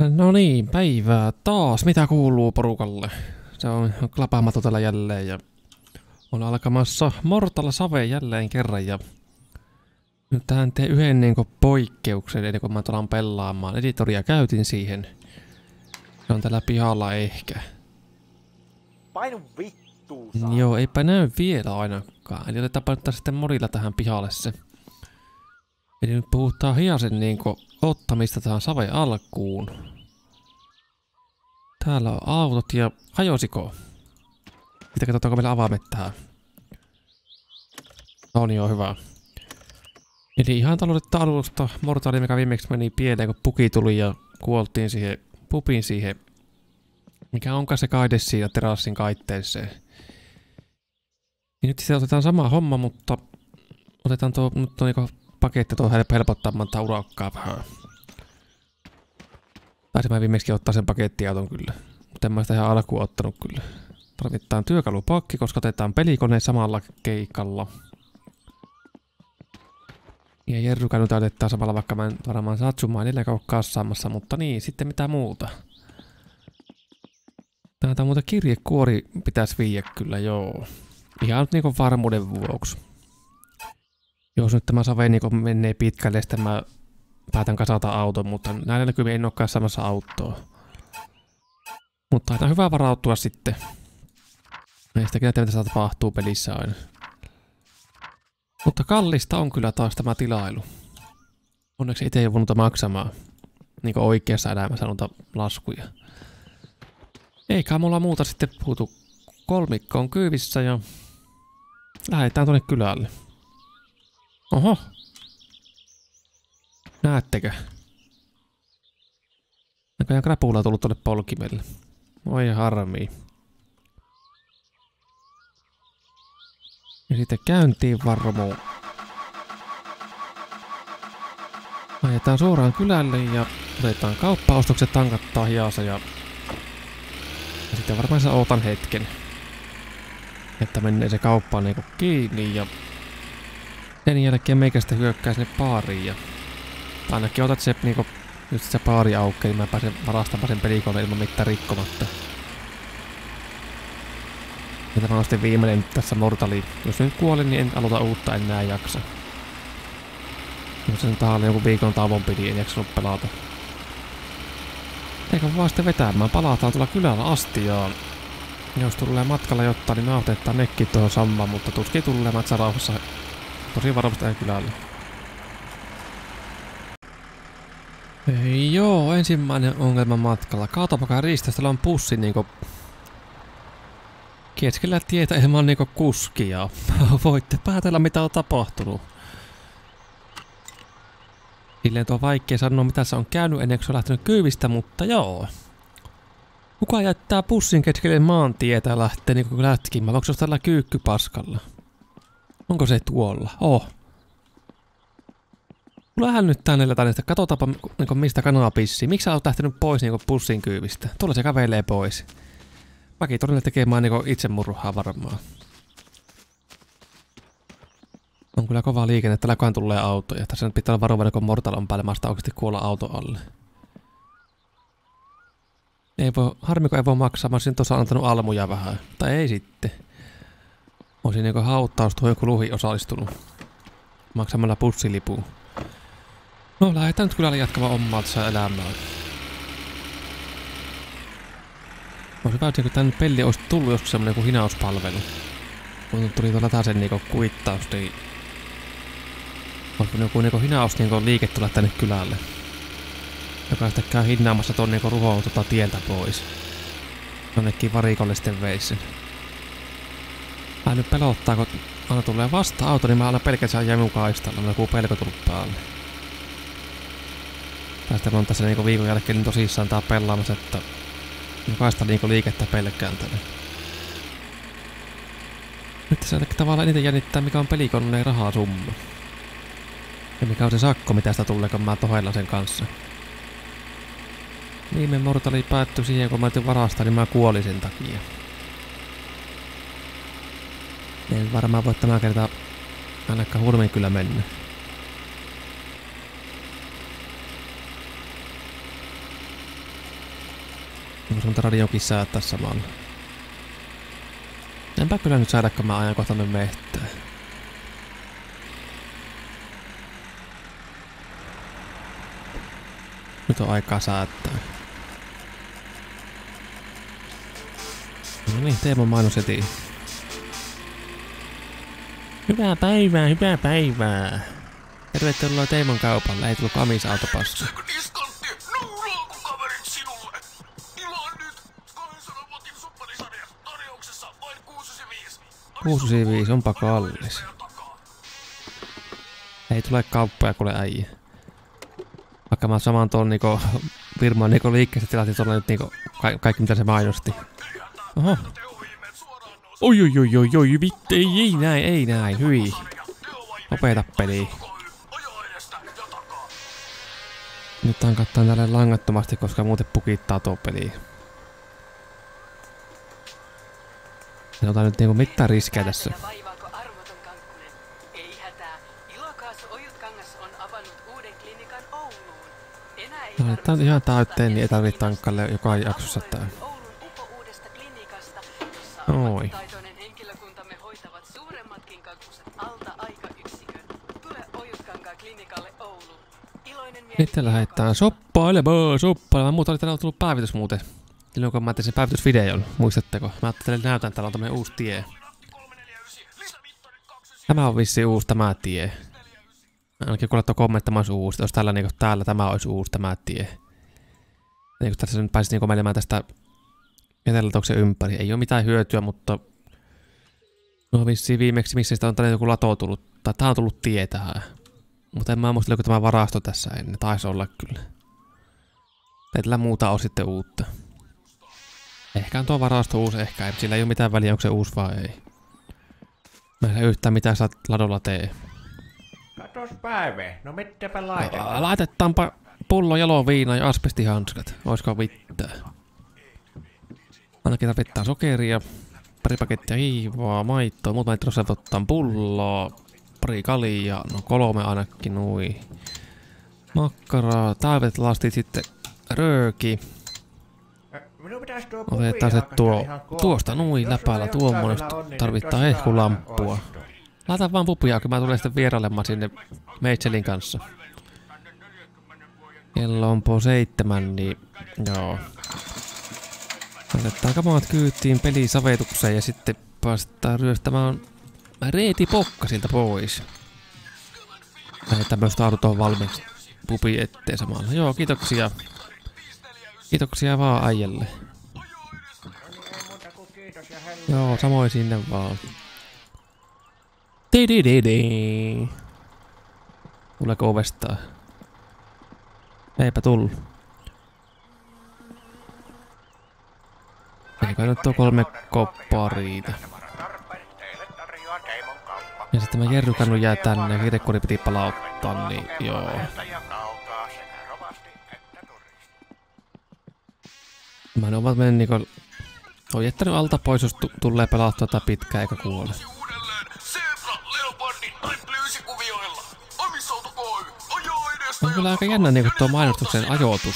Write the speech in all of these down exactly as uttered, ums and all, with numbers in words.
No niin, päivää taas. Mitä kuuluu porukalle? Se on klapaamatta täällä jälleen ja on alkamassa Mortal Save jälleen kerran ja nyt tähän teen yhden niinku poikkeuksen ennen kuin mä tulen pelaamaan. Editoria käytin siihen. Se on täällä pihalla ehkä. Painu vittuun saa. Joo, eipä näy vielä ainakaan. Eli otetaanpa nyt sitten modilla tähän pihalle se. Eli nyt puhutaan hiasen niinku ottamista tähän Save alkuun. Täällä on autot ja hajosiko? Mitä katsotaanko meillä avaimet tähän? On jo hyvä. Eli ihan taloudetta alusta Mortali, mikä viimeksi meni pieleen, kun puki tuli ja kuoltiin siihen pupin siihen. Mikä onkaan se kaide siinä terassin kaitteeseen. Ja nyt sitten otetaan sama homma, mutta otetaan tuo nyt tuo niinku paketti tuo helpottamaan tätä urakkaa vähän. Taisin mä viimeksi ottaa sen pakettiauton kyllä. Mutta en mä sitä ihan alkuun ottanut kyllä. Tarvitaan työkalupakki, koska otetaan pelikone samalla keikalla. Ja jerrykäny täytetään samalla, vaikka mä en varmaan satsumaan edelleen ole kassaamassa, mutta niin, sitten mitä muuta. Täältä muuta kirjekuori pitäisi viiä kyllä, joo. Ihan nyt niinku varmuuden vuoksi. Jos nyt tämä Save niinku menee pitkälle, sitten mä päätän kasata auton, mutta näillä näkymin en ole kassaamassa autoa. Mutta aina hyvä varautua sitten. Ei sitäkin näitä, mitä tapahtuu pelissä aina. Mutta kallista on kyllä taas tämä tilailu. Onneksi itse ei ole voinut maksamaan niin kuin oikeassa elämässä noita laskuja. Eikä mulla muuta sitten puhutu. Kolmikko on kyyvissä ja lähdetään tuonne kylälle. Oho. Näettekö? Näköjään krapula on tullut tuonne polkimelle. Oi harmii. Ja sitten käyntiin varmuun. Ajetaan suoraan kylälle ja otetaan kauppaostokset, tankattaa hiassa ja... ja sitten varmaan sä ootan hetken. Että menee se kauppaan niinku kiinni ja... sen jälkeen meikä sitten hyökkää sinne baariin ja... ainakin otat se niinku... just se baari auki, niin mä pääsen varastamaan sen pelikoneen ilman mitään rikkomatta. Ja tämä on sitten viimeinen tässä Mortali. Jos nyt kuolin, niin en aloita uutta enää jaksa. Jos sen tahalle joku viikon tauon pidi, en jaksanut pelata. Eikä vaan sitten vetämään. Palataan tuolla kylällä astiaan. Jos tulee matkalla jotain, niin me otetaan nekin tuohon samaan, mutta tuskin tulee matsa rauhassa. Tosi varmasti ei kylälle. Ei joo, ensimmäinen ongelma matkalla. Kaatopakaan riistästä, täällä on pussi niinku... keskellä tietä ilman niinku kuskia. Voitte päätellä mitä on tapahtunut. Silleen tuo vaikea sanoa mitä se on käynyt ennen kuin se on lähtenyt kyyvistä, mutta joo. Kuka jättää pussin keskelle maantietä ja lähtee niinku lätkimään? Onko se tällä kyykkypaskalla? Onko se tuolla? Oh. Tulehän nyt tänne tänne, että katsotaanpa niinku mistä kanaa pissii. Miksi sä oot lähtenyt pois niinku pussin kyyvistä? Tuolla se kävelee pois. Mäkin todella tekemään niinku itsemurhaa varmaan. On kyllä kova liikenne, että täällä tulee autoja. Tässä nyt pitää olla varovainen, kun Mortal on päälle maasta oikeasti kuolla auto alle. Ei voi, harmi kun ei voi maksaa, mä olisin tuossa antanut almuja vähän. Tai ei sitten. Olisin niinku hauttaustuhojen kuluihin osallistunut. Maksamalla bussilipuun. No lähdetään nyt kylälle jatkamaan omaa tässä elämää. Olisi hyvä, että tänne peli olisi tullut joskus semmonen joku hinauspalvelu. Kun tuli tuolla taas sen niinku kuittaus, niin... olisiko joku niinku hinaus niinku liike tulla tänne kylälle. Joka sitten käy hinnaamassa tuon niinku ruhoon tota tieltä pois. Jonnekin varikolle sitten veisi. Mä nyt pelottaa, kun aina tulee vasta auto, niin mä aina pelkästään jää minun kaistalla. On joku pelko tullut päälle. Tästä on tässä niinku viikon jälkeen niin tosissaan tää pelaamassa, että... jokaista niinku liikettä pelkkään tänne. Nyt tässä tavallaan eniten jännittää mikä on pelikoneen rahasumma. Ja mikä on se sakko mitä sitä tulee kun mä tohellan sen kanssa. Viime Mortali päättyi siihen kun mä yritin varastaa niin mä kuolin sen takia. En varmaan voi tämän kertaa ainakaan hurmiin kyllä mennä. Voisi radiokin säättää samalla. Enpä kyllä nyt saadakaan mä ajan kohta mehtää. Nyt on aikaa säättää. No niin, Teemon mainos heti. Hyvää päivää, hyvää päivää. Tervetuloa Teemon kaupalle, ei tullut Kamisa autopassi. kuusi yhdeksänkymmentäviisi, onpa kallis. Ei tule kauppoja kuule äijä. Vaikka mä saman tuon niinku firman niinku liikkeessä tilasin tuolla nyt niinku ka kaikki mitä se mainosti. Oho. Oi oi oi oi oi vitte, ei, ei näin, ei näin, hyi. Opeta peliä. Nyt tankattaan tälle langattomasti, koska muuten pukittaa tuo peliä. En ota nyt niinku mitään riskejä tässä. No, tää on ihan täyteen, niin ei tarvitse tankkaille joka jaksossa tää. Oi. Sitten lähdetään soppailemaan, soppailemaan. Muuta oli tänään tullut päivitys muuten. Silloin kun mä tein sen päivitysvideon, muistatteko? Mä ajattelin, että näytän, täällä on tämmönen uusi tie. Tämä on vissiin uusi tämä tie. Ainakin kun olette kommenttamaan uusi, jos täällä, niin täällä tämä olisi uusi tämä tie. Niin tässä nyt pääsisi niin menemään tästä etelätoksen ympäri. Ei ole mitään hyötyä, mutta no vissiin viimeksi, missä sitä on tänne joku lato tullut. Tai tää on tullut tie tähän. Mutta en mä muista, oliko tämä varasto tässä ennen. Taisi olla kyllä. Ei tällä muuta ole sitten uutta. Ehkä on tuo varasto uusi, ehkä ei. Sillä ei ole mitään väliä, onko se uusi vai ei. Mä en yhtään mitään sä ladolla tee. Katos Päive, no mitäpä laitetaan? Laitetaanpa pullo jaloviina ja asbestihanskat. Oisko vittaa? Ainakin tarvittaa sokeria, pari pakettia hiivaa, maitoa, muutama litraa ottaa pulloa, pari kaljaa, no kolme ainakin nui. Makkaraa, täydet lastit sitten rööki. Otetaan se tuo, tuosta nui läpäällä tuommoinen, tarvittaa ehkulampua. Laita vaan pupuja, kun mä tulen sitten vierailemaan sinne Meitselin kanssa. Kello on po seitsemän, niin joo. Otetaan kamaat kyytiin pelisavetukseen ja sitten päästään ryöstämään Reeti Pokka siltä pois. Lähdetään myös tuohon valmiiksi pupi eteen samalla. Joo, kiitoksia. Kiitoksia vaan äijälle. Joo, samoin sinne vaan. Tidididi. Tuleeko ovestaan? Eipä tullut. Eikä nyt tuo kolme koppaa riitä. Ja sitten mä Jerrykannu jää tänne ja kirjekori piti palauttaa, niin joo. Mä en oo mennyt niinku... Oon jättänyt alta pois, jos tulee pelattua tätä pitkään eikä kuole. On kyllä aika jännä niinku tuo mainostuksen ajoitus.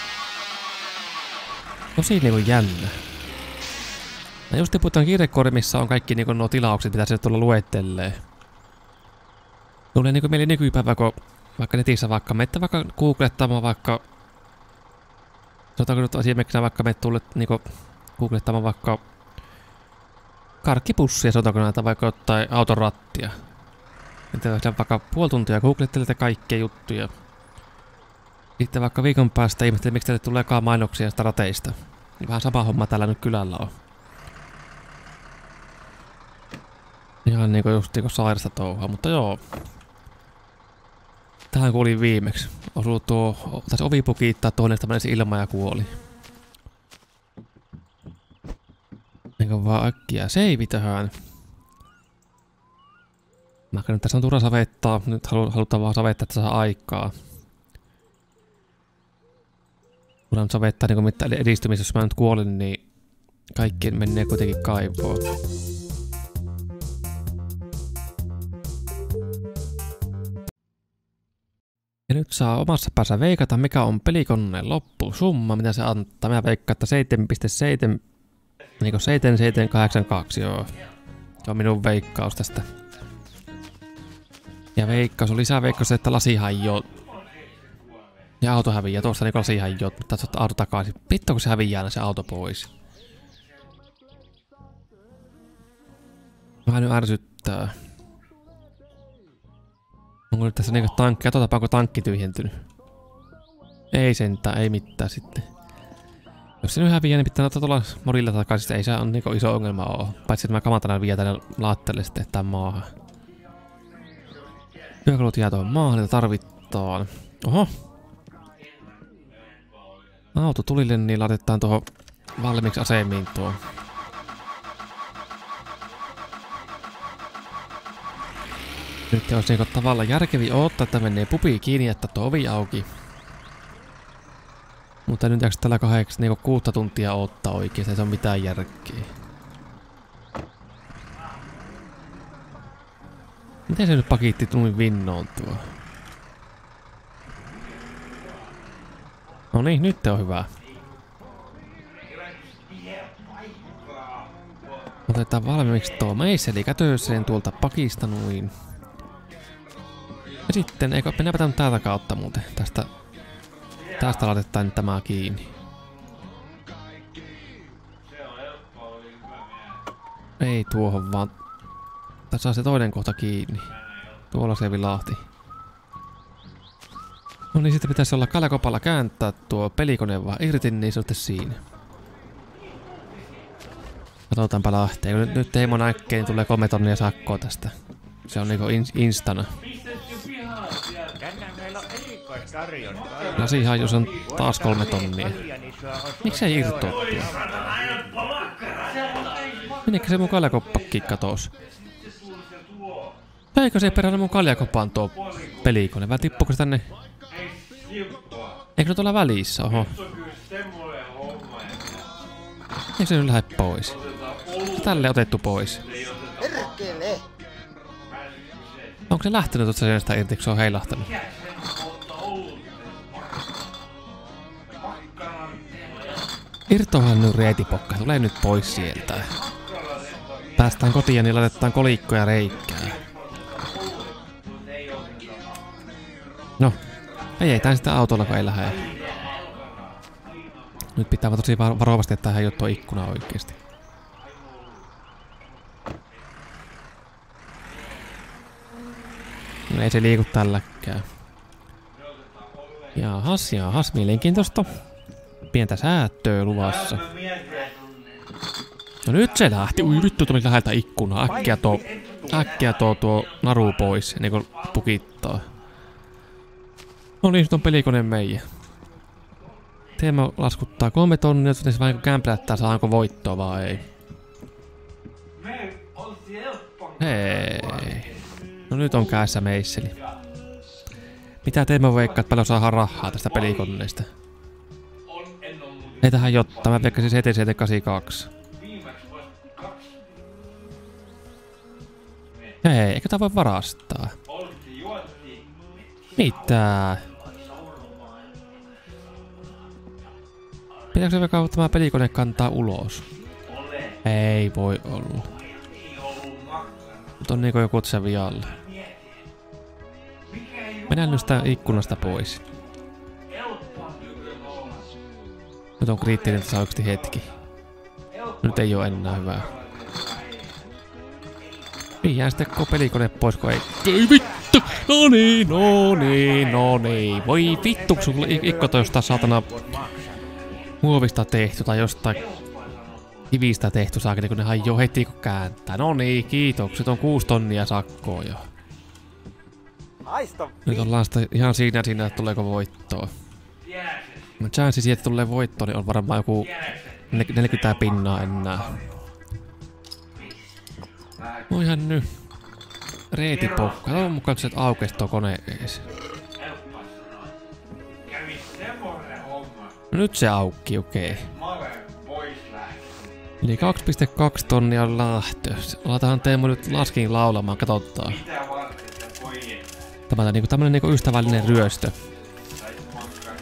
Tosi niinku jännä. Mä just tiputan kirjekori, missä on kaikki niinku nuo tilaukset, mitä se tulla luettelee. Tulee niinku mieli nykypäivä, kun vaikka netissä vaikka menette vaikka googlettamaan vaikka... Sanotaanko nyt esimerkiksi vaikka me tullet niinku googlettamaan vaikka... Karkkipussia, sanotaanko näitä vaikka jotain auton rattia. Sitten vaikka puoli tuntia googlettelette kaikkia juttuja. Sitten vaikka viikon päästä ihmettelee, miksi teille tuleekaan mainoksia sitä rateista. Niin vähän sama homma täällä nyt kylällä on. Ihan niinku just niinku sairasta touhaa, mutta joo. Tähän kuulin viimeksi. Osuu tuo, taisi ovi pukiittaa tuonne, että menisi ilma ja kuoli. Eikä vaan äkkiä seivi tähän. Mä nyt tässä on turha savettaa. Nyt halu, halutaan vaan savettaa, että saa aikaa. Kun on savettaa niin mitään edistymisessä, jos mä nyt kuolin, niin kaikki menee kuitenkin kaivoon. Ja nyt Nyt saa omassa päässä veikata, mikä on pelikoneen loppusumma, mitä se antaa. Mä veikkaan, että seitsemän pilkku seitsemän, niinku seitsemän seitsemän kahdeksan kaksi, joo. Se on minun veikkaus tästä. Ja veikkaus on lisäveikkaus, että lasi hajoo. Ja auto häviää, tuossa niinku lasi hajoo, mutta ottaa auto takaisin. Vittu kun se häviää se auto pois. Vähän nyt ärsyttää. Onko nyt tässä niinku tankki? Katsotaanpa onko tankki tyhjentynyt. Ei sentään, ei mitään sitten. Jos se nyt häviää, niin pitää ottaa tuolla modilla takaisin. Ei se on niinku iso ongelma oo. Paitsi että mä kamatana vie tänne laatteelle sitten tämän maahan. Työkalut jää tuohon maahan, niitä tarvitaan. Oho. Auto tulille, niin laitetaan tuohon valmiiksi asemiin tuo. Nyt olisi niinku tavallaan järkevi odottaa, että menee pupi kiinni ja että tuo ovi auki. Mutta nyt jääkö tällä kahdeksi niinku kuutta tuntia odottaa oikeesti, ei se ole mitään järkeä. Miten se nyt pakitti tumin vinnoon tuo? No niin, nyt on hyvä. Otetaan valmiiksi tuo meisseli kätöseen tuolta pakista noin. Ja sitten, eikö mennäänpä tämän täältä kautta muuten. Tästä, tästä laitetaan nyt tämä kiinni. Ei tuohon vaan. Tässä on se toinen kohta kiinni. Tuolla se vilahti. No niin, sitten pitäisi olla kaljakopalla kääntää tuo pelikone vaan irti, niin se on siinä. Katsotaanpa lähtee. Nyt, nyt ei mon äkkeen tulee kolme tonnia sakkoa tästä. Se on niinku in, instana. Lasihajus on taas kolme tonnia. Miksei irtoa tuo? Menikö se mun kaljakoppakin katos? Eikö se perään mun kaljakopaan tuo pelikone? Vai tippuuko se tänne? Eikö se tuolla välissä? Oho. Eikö se nyt lähde pois? Tälle otettu pois. Onko se lähtenyt tuosta seinästä irti, kun se on heilahtanut? Irtohan nyt reetipokka, tulee nyt pois sieltä. Päästään kotiin ja niin laitetaan kolikkoja reikää. No, ajetaan sitä autolla kun ei lähde. Nyt pitää vaan tosi varovasti, että tähän ei ole tuo ikkuna oikeesti. No ei se liiku tälläkään. Jaahas, jaahas, mielenkiintoista. Pientä säätöä luvassa. No nyt se lähti. Ui vittu, tuli läheltä ikkunaa. Äkkiä tuo, äkkiä tuo, tuo naru pois, niin kuin pukittaa. No niin, nyt on pelikone meijä. Teema laskuttaa kolme tonnia, joten se vähän kämplättää, saanko voittoa vai ei. Hei. No nyt on käessä meisseli. Mitä Teema veikkaa, että paljon saadaan rahaa tästä pelikoneesta? Ei tähän jotta, mä veikkasin seitsemän seitsemän kahdeksankymmentäkaksi. Hei, eikö tää voi varastaa? Mitä? Pitääkö se vaikka tämä pelikone kantaa ulos? Ei voi olla. Nyt on niinku joku se vialla. Mennään nyt sitä ikkunasta pois. Nyt on kriittinen tässä oikeesti hetki. Nyt ei oo enää hyvää. Viiään sitten koko pelikone pois, kun ei... Ei vittu! No niin, no niin, no niin. Voi vittu, kun sulla ikkuna jostain saatana muovista tehty tai jostain kivistä tehty saakeli, kun ne hajoo heti kun kääntää. No niin, kiitokset. On kuusi tonnia sakkoa jo. Nyt ollaan sitä ihan siinä siinä, että tuleeko voittoa. No chanssi siitä, että tulee voittoa, niin on varmaan joku neljäkymmentä pinnaa enää. No ihan nyt. Reetipokka. Toivon mukaan se aukesi tuo kone ees. No nyt se aukki, okei. Okay. Eli kaksi pilkku kaksi tonnia on lähtö. Laitetaan Teemu nyt laskin laulamaan, katsotaan. Tämä on niinku tämmönen niinku ystävällinen ryöstö.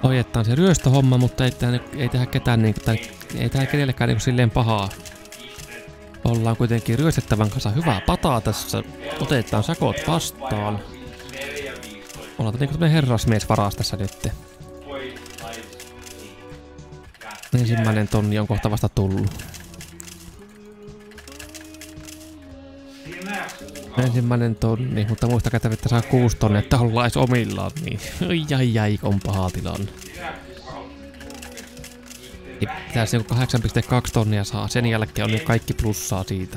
ojetaan se ryöstöhomma, mutta ei tehdä, ei tehdä ketään niinku, tai ei tehdä kenellekään niinku silleen pahaa. Ollaan kuitenkin ryöstettävän kanssa hyvää pataa tässä. Otetaan sakot vastaan. Ollaan niinku tämmönen herrasmies varas tässä nyt. Ensimmäinen tonni on kohta vasta tullut. Ensimmäinen tonni, mutta muistakaa, että saa kuusi tonnia, että ollaan edes omillaan, niin ai ai ai, on paha tilanne. Pitäisi niinku kahdeksan pilkku kaksi tonnia saa, sen jälkeen on nyt kaikki plussaa siitä.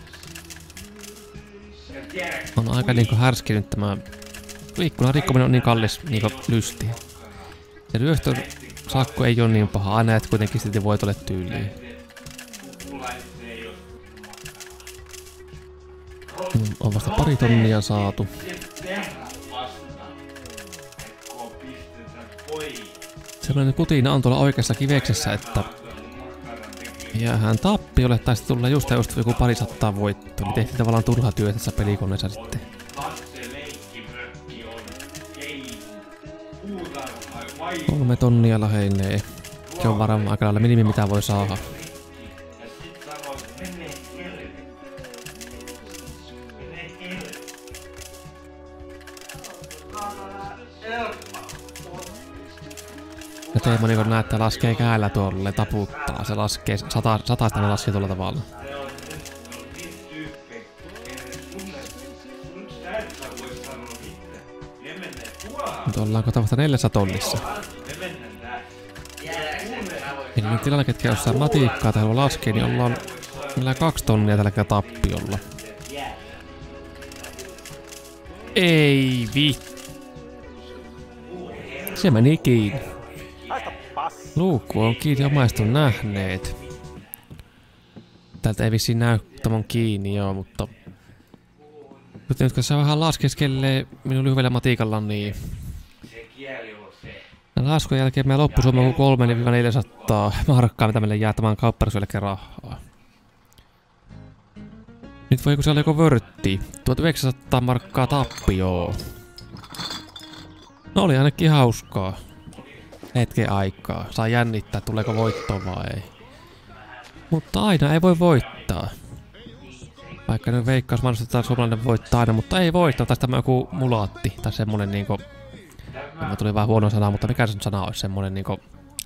On aika niinku härskinyt tämä ikkunan rikkominen on niin kallis niinku lysti. Se ryöstön sakko ei oo niin paha, aina et kuitenkin silti voitolle tyyliin. On vasta pari tonnia saatu. Sellainen kutina on tuolla oikeassa kiveksessä, että jäähän tappiolle tai sitten tulee just just joku pari sattaa voittoa. Eli tehtiin tavallaan turhaa työtä tässä pelikoneessa sitten. Kolme tonnia lähenee. Se on varmaan aika lailla minimi mitä voi saada. Ja Teemo niin näyttää laskee käellä tuolle taputtaa. Se laskee sata, sataista ne laskee tuolla tavalla. Nyt ollaan kohta vasta neljässä tonnissa. Eli nyt tilanne, ketkä jossain matikkaa tai haluaa laskea, niin ollaan meillä kaksi tonnia tällä kertaa tappiolla. Ei vittu. Se meni kiinni. Luukku on kiinni, omaiset on nähneet. Täältä ei vissiin näy tämän kiinni joo, mutta... Mutta nyt kun se vähän laskeskelee minun lyhyellä matikalla, niin... Laskun jälkeen meidän loppusumma on kolme neljäsataa markkaa, mitä meille jää tämän kauppareissun jälkeen rahaa. Nyt voi kun siellä joku vörtti. tuhatyhdeksänsataa markkaa tappioon. No oli ainakin hauskaa. Hetken aikaa. Saa jännittää, tuleeko voittoa vai ei. Mutta aina ei voi voittaa. Vaikka nyt veikkaus mainostetaan suomalainen voittaa aina, mutta ei voittaa. Tai tämä joku mulaatti. Tai semmonen niinku... Mä tuli vähän huono sana, mutta mikä se sana olisi semmonen niinku...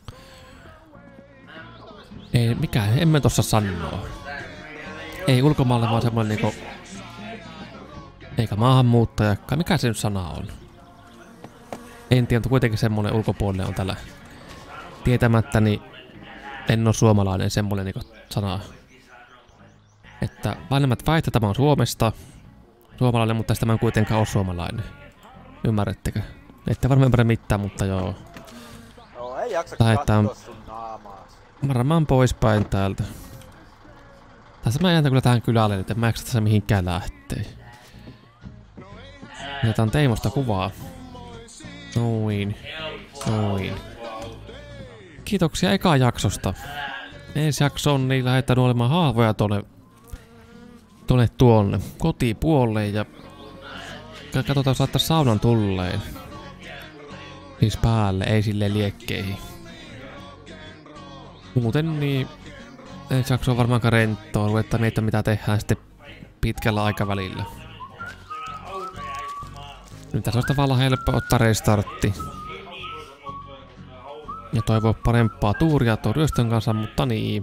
Ei, mikä, emme tossa sanoa. Ei ulkomaalle vaan semmonen niinku... Eikä maahanmuuttajakaan, mikä se nyt sana on? En tiedä, mutta kuitenkin semmonen ulkopuolinen on tällä tietämättä, niin en oo suomalainen semmonen niinku sana. Että vanhemmat väittävät, että tämä on Suomesta. Suomalainen, mutta tästä mä en kuitenkaan oo suomalainen. Ymmärrättekö? Ette varmaan ymmärrä mitään, mutta joo. No ei jaksa lähetään sun naamaa. varmaan poispäin täältä. Tässä mä jätän kyllä tähän kylälle, että mä en tässä mihinkään lähtee. Otetaan Teimosta kuvaa. Noin. Noin. Kiitoksia eka jaksosta. Ensi jaksoon niin lähdetään olemaan haavoja tuonne tuonne tuonne kotipuolelle ja katsotaan jos laittaa saunan tulleen. Siis päälle, ei silleen liekkeihin. Muuten niin ensi jakso on varmaankaan renttoa, ruvetaan miettimään mitä tehdään sitten pitkällä aikavälillä. Nyt tässä olisi tavallaan helppo ottaa restartti. Ja toivoa parempaa tuuria tuon ryöstön kanssa, mutta niin.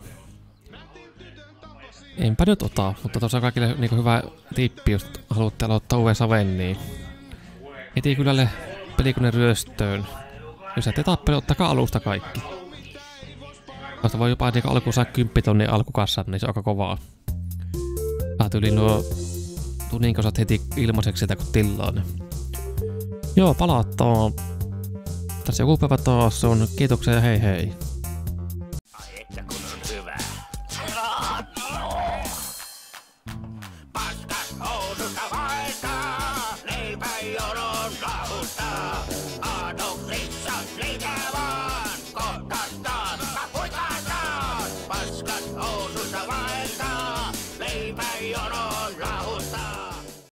Enpä nyt ota, mutta tuossa on kaikille niin hyvä tippi, jos haluatte aloittaa uuden saven, niin heti kylälle pelikoneen ryöstöön. Jos ette tappele, ottakaa alusta kaikki. Vasta voi jopa niin alkuun saa kymmenen tonnin alkukassan, niin se on aika kovaa. Saat yli nuo tuninkosat heti ilmaiseksi sieltä kun tillaan. Joo, palataan. Tässä joku päivä taas on. Kiitoksia ja hei hei.